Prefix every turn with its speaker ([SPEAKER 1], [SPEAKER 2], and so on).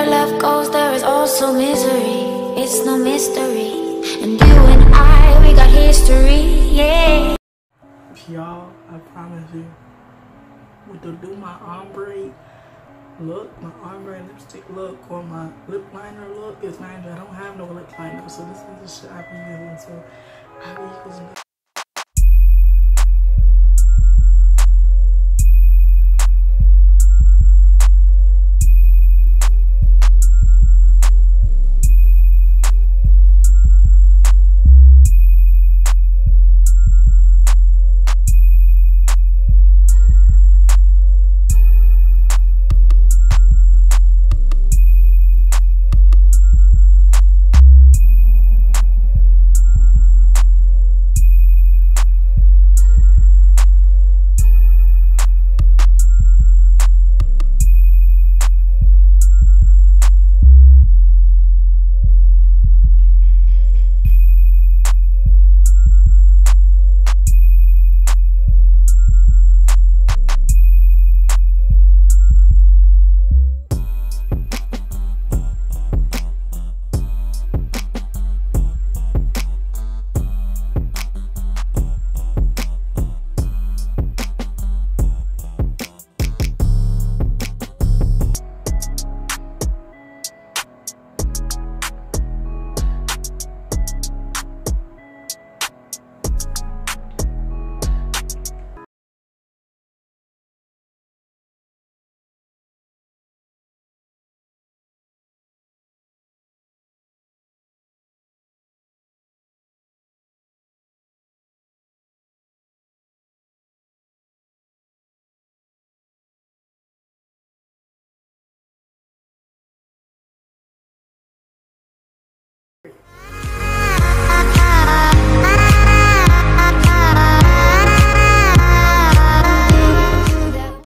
[SPEAKER 1] Wherever love goes, there is also misery. It's no mystery. And you and I, we got history, yeah.
[SPEAKER 2] Y'all, I promise you, with the do my ombre look, my ombre lipstick look, or my lip liner look, is mind you, I don't have no lip liner, so this is the shit I be using, so I be using it.